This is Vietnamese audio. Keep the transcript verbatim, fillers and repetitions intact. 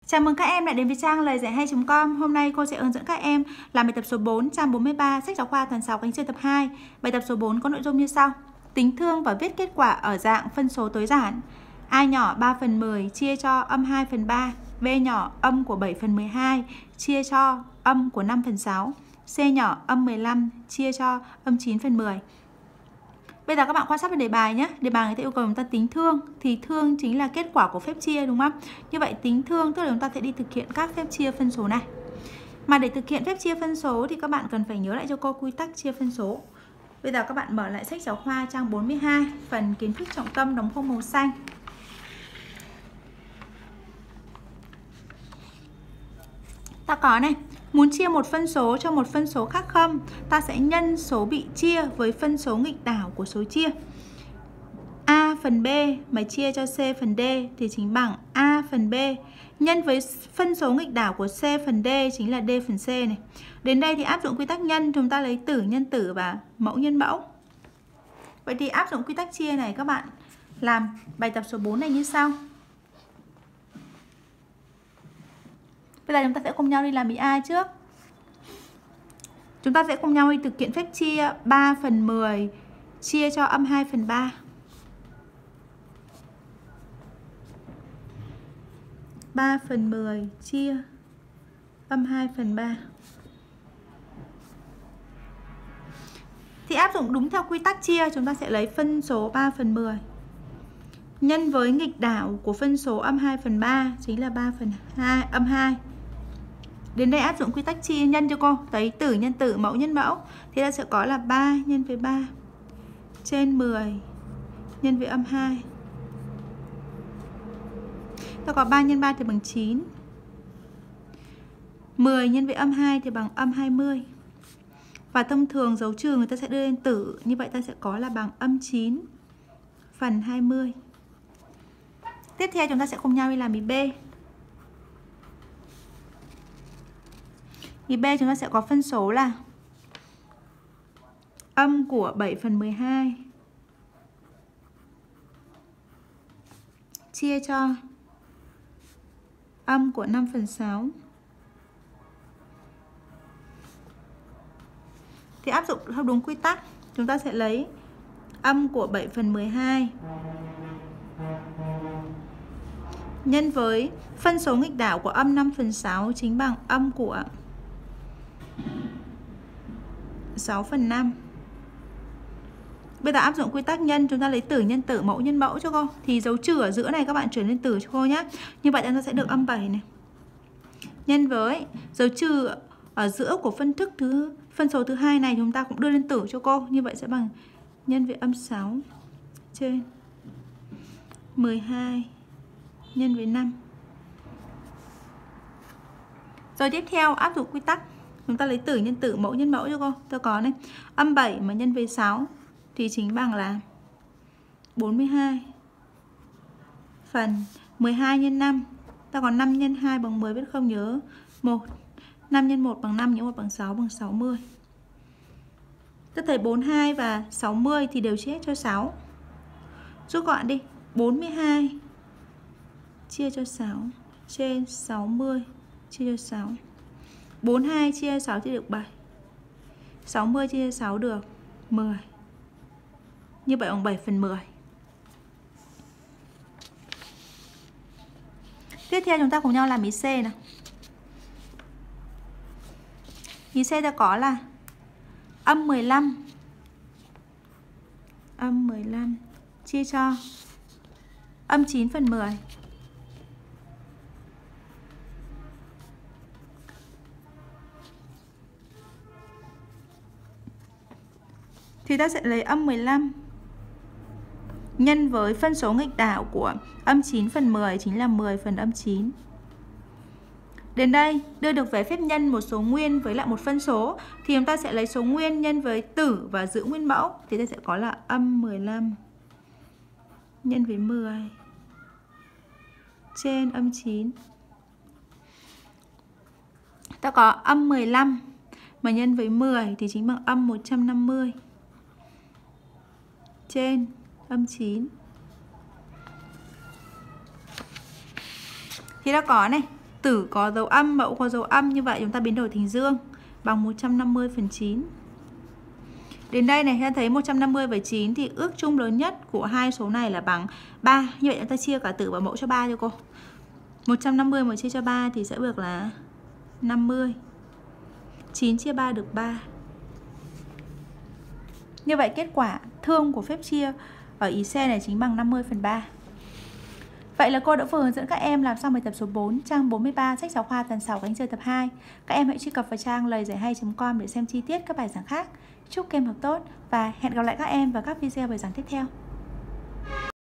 Chào mừng các em đã đến với trang lời giải hay chấm com. Hôm nay cô sẽ hướng dẫn các em làm bài tập số bốn, trang bốn mươi ba, sách giáo khoa tuần sáu cánh trên tập hai. Bài tập số bốn có nội dung như sau: tính thương và viết kết quả ở dạng phân số tối giản. A nhỏ ba phần mười chia cho âm hai phần ba, B nhỏ âm của bảy phần mười hai chia cho âm của năm phần sáu, C nhỏ âm mười lăm chia cho âm chín phần mười. Bây giờ các bạn quan sát về đề bài nhé. Đề bài người ta yêu cầu chúng ta tính thương, thì thương chính là kết quả của phép chia, đúng không? Như vậy tính thương tức là chúng ta sẽ đi thực hiện các phép chia phân số này. Mà để thực hiện phép chia phân số thì các bạn cần phải nhớ lại cho cô quy tắc chia phân số. Bây giờ các bạn mở lại sách giáo khoa trang bốn mươi hai, phần kiến thức trọng tâm đóng khung màu xanh. Ta có này, muốn chia một phân số cho một phân số khác không, ta sẽ nhân số bị chia với phân số nghịch đảo của số chia. A phần B mà chia cho C phần D thì chính bằng A phần B nhân với phân số nghịch đảo của C phần D chính là D phần C này. Đến đây thì áp dụng quy tắc nhân, chúng ta lấy tử nhân tử và mẫu nhân mẫu. Vậy thì áp dụng quy tắc chia này, các bạn làm bài tập số bốn này như sau. Bây giờ chúng ta sẽ cùng nhau đi làm ý A trước. Chúng ta sẽ cùng nhau đi thực hiện phép chia ba phần mười chia cho âm hai phần ba. ba phần mười chia âm hai phần ba. Thì áp dụng đúng theo quy tắc chia, chúng ta sẽ lấy phân số ba phần mười nhân với nghịch đảo của phân số âm hai phần ba chính là ba phần hai âm hai. Đến đây áp dụng quy tắc chia nhân cho cô, lấy tử nhân tử, mẫu nhân mẫu. Thì ta sẽ có là ba nhân với ba trên mười nhân với âm hai. Ta có ba nhân ba thì bằng chín. mười nhân với âm hai thì bằng âm hai mươi. Và thông thường dấu trừ người ta sẽ đưa lên tử, như vậy ta sẽ có là bằng âm chín phần hai mươi. Tiếp theo chúng ta sẽ cùng nhau đi làm ý B. Ý B chúng ta sẽ có phân số là âm của bảy phần mười hai chia cho âm của năm phần sáu. Thì áp dụng theo đúng quy tắc, chúng ta sẽ lấy âm của bảy phần mười hai nhân với phân số nghịch đảo của âm năm phần sáu chính bằng âm của sáu phần năm. Bây giờ áp dụng quy tắc nhân, chúng ta lấy tử nhân tử, mẫu nhân mẫu cho cô. Thì dấu trừ ở giữa này các bạn chuyển lên tử cho cô nhé. Như vậy chúng ta sẽ được âm bảy này. Nhân với dấu trừ ở giữa của phân thức thứ phân số thứ hai này chúng ta cũng đưa lên tử cho cô. Như vậy sẽ bằng nhân với âm sáu trên mười hai nhân với năm. Rồi tiếp theo áp dụng quy tắc, chúng ta lấy tử nhân tử, mẫu nhân mẫu cho cô. Ta có này, âm bảy mà nhân với sáu thì chính bằng là bốn mươi hai phần mười hai nhân năm. Ta có năm nhân hai bằng mười, biết không nhớ một. năm nhân một bằng năm, nhớ một bằng sáu, bằng sáu mươi. Ta thấy bốn mươi hai và sáu mươi thì đều chia cho sáu. Rút gọn đi, bốn mươi hai chia cho sáu trên sáu mươi chia cho sáu. bốn mươi hai chia cho sáu thì được bảy. sáu mươi chia cho sáu được mười. Như vậy bằng bảy phần mười. Tiếp theo chúng ta cùng nhau làm ý C nào. Ý C ta có là âm mười lăm âm mười lăm chia cho âm chín phần mười. Thì ta sẽ lấy âm mười lăm nhân với phân số nghịch đảo của âm chín phần mười chính là mười phần âm chín. Đến đây đưa được về phép nhân một số nguyên với lại một phân số thì chúng ta sẽ lấy số nguyên nhân với tử và giữ nguyên mẫu. Thì ta sẽ có là âm mười lăm nhân với mười trên âm chín. Ta có âm mười lăm mà nhân với mười thì chính bằng âm một trăm năm mươi trên âm chín. Thì đã có này, Tử có dấu âm, Mậu có dấu âm, như vậy chúng ta biến đổi thành dương bằng một trăm năm mươi phần chín. Đến đây này, ta thấy một trăm năm mươi với chín thì ước chung lớn nhất của hai số này là bằng ba. Như vậy chúng ta chia cả tử và mẫu cho ba cho cô. một trăm năm mươi mà chia cho ba thì sẽ được là năm mươi. chín chia ba được ba. Như vậy kết quả thương của phép chia ở ý C này chính bằng năm mươi phần ba. Vậy là cô đã vừa hướng dẫn các em làm xong bài tập số bốn, trang bốn mươi ba, sách giáo khoa tuần sáu cánh chơi tập hai. Các em hãy truy cập vào trang lời giải hay chấm com để xem chi tiết các bài giảng khác. Chúc các em học tốt và hẹn gặp lại các em vào các video bài giảng tiếp theo.